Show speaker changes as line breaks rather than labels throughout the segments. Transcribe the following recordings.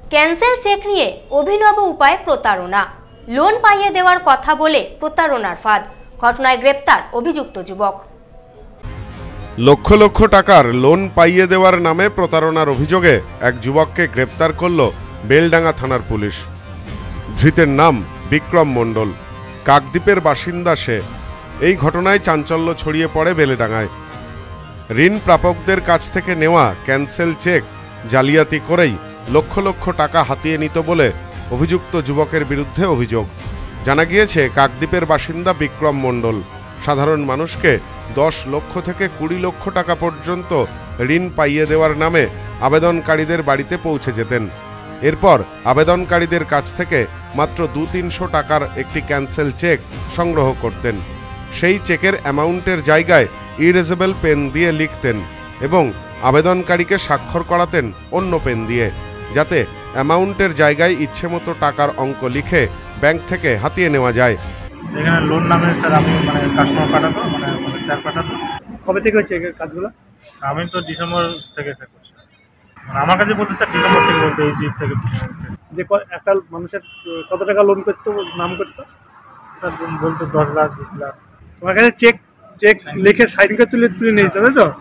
Cancel check নিয়ে অভিনব উপায় প্রতারণা। লোন পাইয়ে দেওয়ার কথা বলে প্রতারণার ফাঁদ। ঘটনায় গ্রেপ্তার অভিযুক্ত যুবক।
লক্ষ লক্ষ টাকার লোন পাইয়ে দেওয়ার নামে প্রতারণার অভিযোগে এক যুবককে গ্রেপ্তার করল বেলডাঙ্গা থানার পুলিশ। ধৃতের নাম বিক্রম মণ্ডল, কাকদ্বীপের বাসিন্দা সে। এই ঘটনায় চাঞ্চল্য ছড়িয়ে পড়ে বেলডাঙ্গায়। ঋণ প্রাপকদের কাছ থেকে নেওয়া ক্যান্সেল চেক জালিয়াতি করেই লক্ষ লক্ষ টাকা হাতিয়ে নিত বলে অভিযুক্ত যুবকের বিরুদ্ধে অভিযোগ। জানা গিয়েছে, কাকদ্বীপের বাসিন্দা বিক্রম মণ্ডল সাধারণ মানুষকে 10 লক্ষ থেকে 20 লক্ষ টাকা পর্যন্ত ঋণ পাইয়ে দেওয়ার নামে আবেদনকারীদের বাড়িতে পৌঁছে যেতেন। এরপর আবেদনকারীদের কাছ থেকে মাত্র 200-300 টাকার একটি ক্যান্সেল চেক সংগ্রহ করতেন। সেই চেকের অ্যামাউন্টের জায়গায় ইরেজেবল পেন দিয়ে লিখতেন এবং আবেদনকারীকে স্বাক্ষর করাতেন অন্য পেন দিয়ে, যাতে অ্যামাউন্টের জায়গায় ইচ্ছেমতো টাকার অঙ্ক লিখে ব্যাংক থেকে হাতিয়ে নেওয়া যায়।
এখানে লোন নামে স্যার আমি কাস্টমার পাঠাতো স্যার পাঠাতো।
কবে থেকে হচ্ছে কাজগুলো?
আমি তো ডিসেম্বর থেকে স্যার করছি। আমার কাছে বলতে স্যার ডিসেম্বর থেকে বলতে এইচডিএফ থেকে।
যে একটা মানুষের কত টাকা লোন করতো নাম করতো
স্যার বলতো 10 লাখ 20 লাখ।
তোমার কাছে চেক লিখে সাইন করে তুলে নিয়েছে, তাই তো?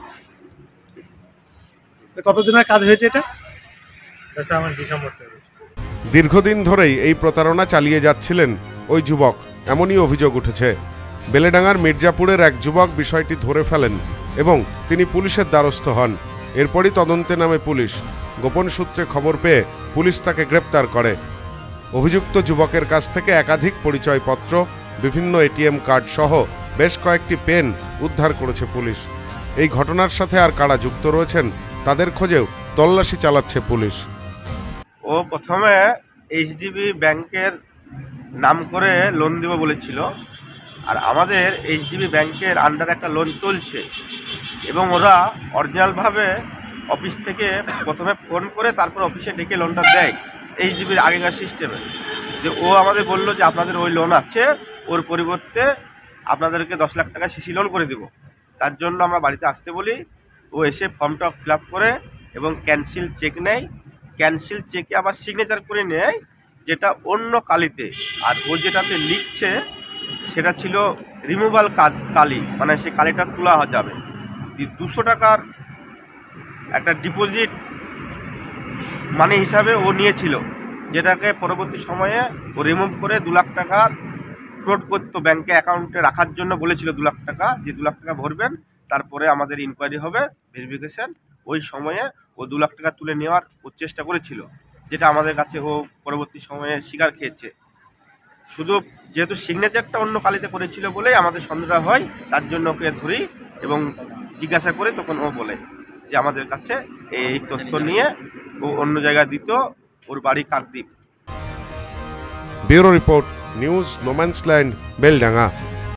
কতদিনের কাজ হয়েছে এটা?
স্যার আমার ডিসেম্বর থেকে।
দীর্ঘদিন ধরেই এই প্রতারণা চালিয়ে যাচ্ছিলেন ওই যুবক, এমনই অভিযোগ উঠেছে। বেলেডাঙ্গার মির্জাপুরের এক যুবক বিষয়টি ধরে ফেলেন এবং তিনি পুলিশের দ্বারস্থ হন। এরপরই তদন্তে নামে পুলিশ। গোপন সূত্রে খবর পেয়ে পুলিশ তাকে গ্রেপ্তার করে। অভিযুক্ত যুবকের কাছ থেকে একাধিক পরিচয়পত্র, বিভিন্ন এটিএম কার্ড সহ বেশ কয়েকটি পেন উদ্ধার করেছে পুলিশ। এই ঘটনার সাথে আর কারা যুক্ত রয়েছেন তাদের খোঁজেও তল্লাশি চালাচ্ছে পুলিশ।
ও প্রথমে এইচডিবি ব্যাংকের নাম করে লোন দিব বলেছিল, আর আমাদের এইচডিবি ব্যাংকের আন্ডারে একটা লোন চলছে এবং ওরা অরিজিনালভাবে অফিস থেকে প্রথমে ফোন করে তারপর অফিসে ডেকে লোনটা দেয় এইচডিবির আগেকার সিস্টেমে। যে ও আমাদের বলল যে আপনাদের ওই লোন আছে, ওর পরিবর্তে আপনাদেরকে 10 লাখ টাকা সিসি লোন করে দেব। তার জন্য আমরা বাড়িতে আসতে বলি। ও এসে ফর্মটা ফিল আপ করে এবং ক্যান্সেল চেক নেয়। ক্যান্সেল চেকে আবার সিগনেচার করে নেয়, যেটা অন্য কালিতে। আর ও যেটাতে লিখছে সেটা ছিল রিমুভাল কালি, মানে সে কালিটা তোলা যাবে। 200 টাকার একটা ডিপোজিট মানে হিসাবে ও নিয়েছিল, যেটাকে পরবর্তী সময়ে ও রিমুভ করে 2 লাখ টাকার ফ্রড করতো। ব্যাংকে অ্যাকাউন্টে রাখার জন্য বলেছিল 2 লাখ টাকা, যে 2 লাখ টাকা ভরবেন, তারপরে আমাদের ইনকোয়ারি হবে, ভেরিফিকেশন। ওই সময়ে ও 2 লাখ টাকা তুলে নেওয়ার ও চেষ্টা করেছিল, যেটা আমাদের কাছে ও পরবর্তী সময়ে স্বীকার খেয়েছে। শুধু যেহেতু সিগনেচারটা অন্য কালিতে করেছিল বলেই আমাদের সন্দেহটা হয়, তার জন্য ওকে ধরি এবং জিজ্ঞাসা করে তখন ও বলে যে আমাদের কাছে এই তথ্য নিয়ে ও অন্য জায়গায় দিত, ওর বাড়ি Kakdwip.
Bureau report, news no man's land, Beldanga.